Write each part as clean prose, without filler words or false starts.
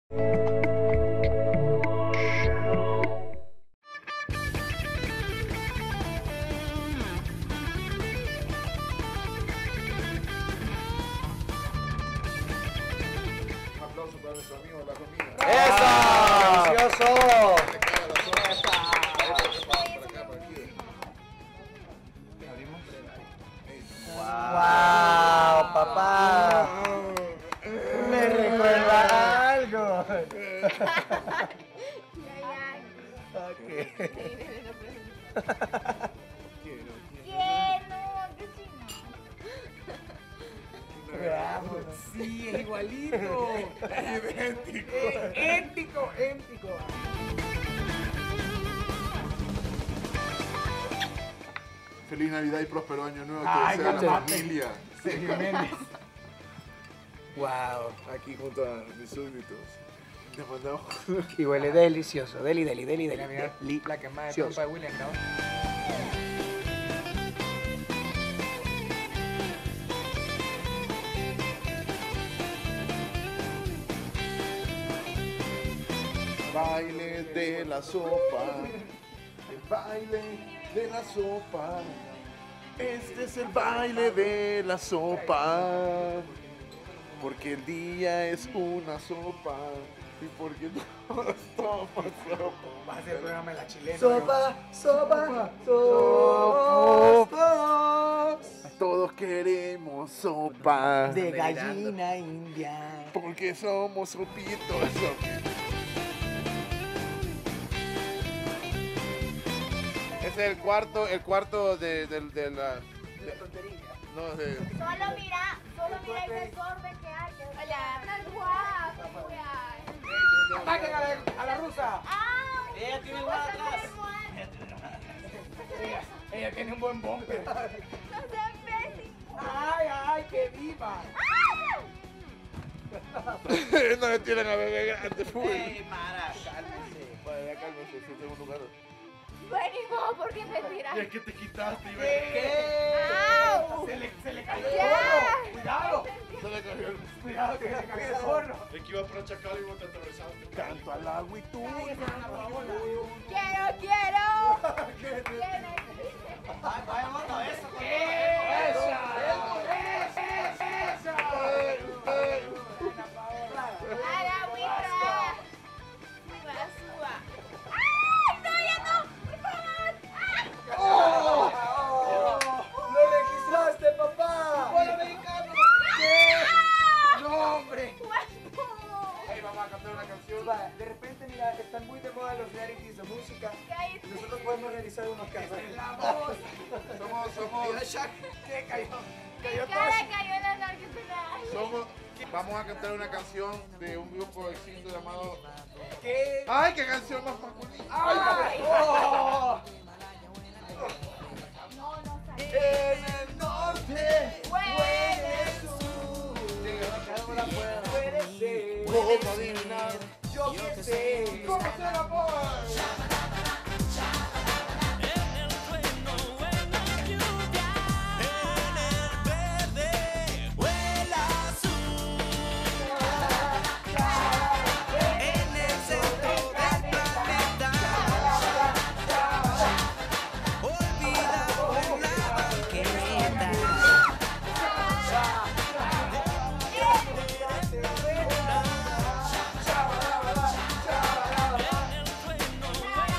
Un aplauso para nuestro amigo de la comida. ¡Eso! ¡Delicioso! ¡Wow, papá! Me recuerda algo. ¿Qué? No, qué chino. Veámonos. Sí, es igualito. Idéntico. Éntico, éntico. Feliz Navidad y próspero año nuevo. Ay, Que sea la calmate. familia. Sergio Méndez. ¡Wow! Aquí junto a mis súbditos. Les mandamos. Y huele delicioso. Deli, deli, deli, Mira, mira, deli. la quemada de Delicioso. trompa de William, ¿no? Baile de la sopa. El baile de la sopa. Este es el baile de la sopa. Porque el día es una sopa. Y porque todos tomamos sopa. Vas a hacer el programa de la chilena. Sopa, sopa, sopa. Todos queremos sopa. De gallina india. Porque somos sopitos. Ese es el cuarto de la... No, de... Solo mira el desorden que hay. Hola, tan guapo, ¡Ataquen a la rusa! ¡Ah! Ella tiene no una vas a atrás. hacer mal. Ella tiene un buen bumper. No seas pésimo. ¡Ay, ay, que viva! ¡Ah! No le tienen a bebé grande, full. Mara, cálmese. Vaya, ya cálmese, si tengo un lugar. Venimos porque me tiras. que te quitaste, ¿Qué? ¡Au! Se le cayó el Ya. gorro. Cuidado. Se le cayó el... Cuidado que se le cayó el gorro. Es que iba para Chacal y vos te atravesaste. Canto al agua y tú. ¡Quiero! ¿Qué necesitas? Vaya, mano, eso. ¡A la agüita! ¡Basura! ¡Ay, no, ya no! ¡Por favor! ¡Ah! ¡Lo registraste, papá! ¡Hola, mexicano! ¡Ah! ¡No, hombre! ¡Guapo! Hey, vamos a cantar una canción. Va, de repente, mira, están muy de moda los realities de música. Cállate. Nosotros podemos realizar unos casos. La voz. Somos... ¿Qué cayó? Mi Cayó cara todo. cayó en la narcotonal. Somos... Vamos a cantar una canción de un grupo extinto llamado... ¿Qué? ¡Ay, qué canción más masculina! ¡Ay! ¡Oh! No, no salió. En el norte Hueles tú. Puede ser. ¿Cómo adivinar? Yo que sé. ¿Cómo se el amor? ¡Para,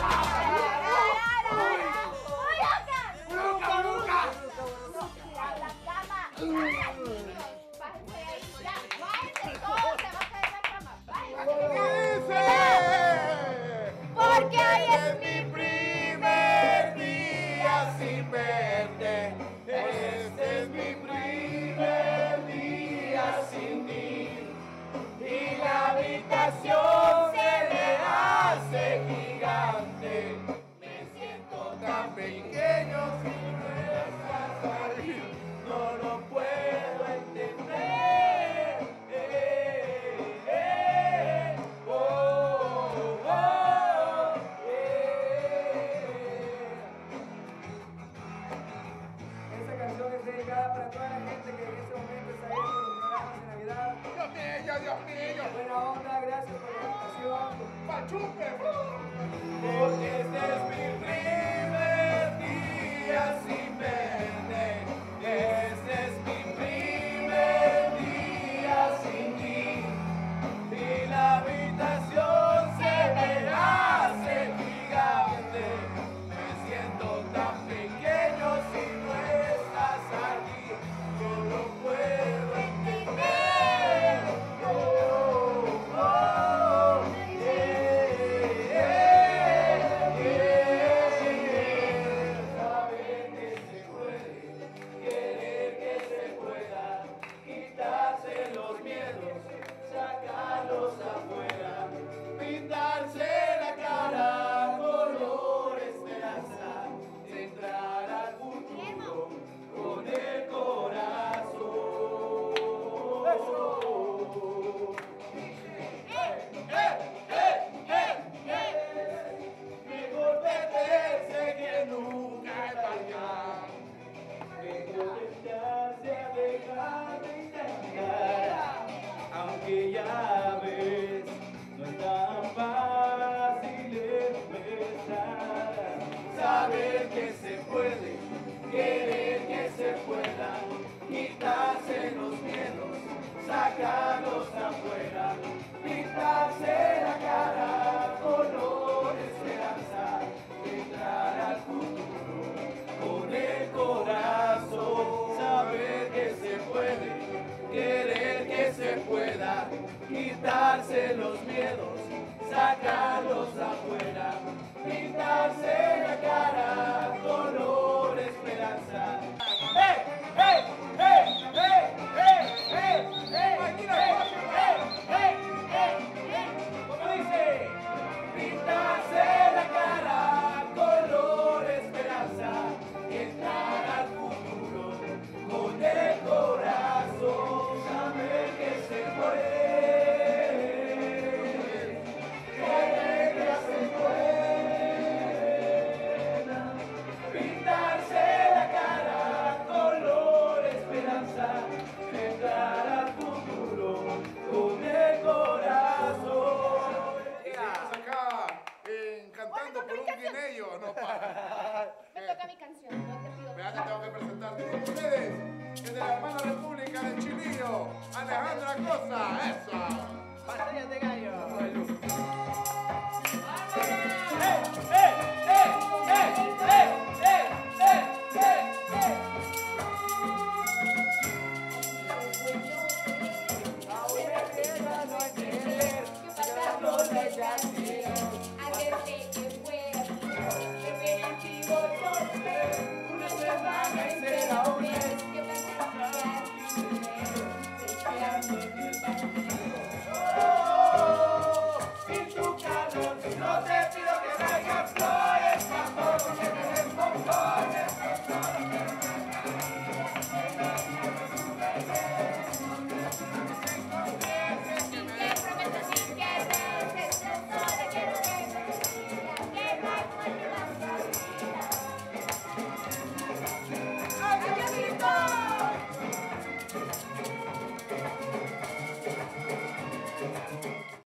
quitarse los miedos, sacar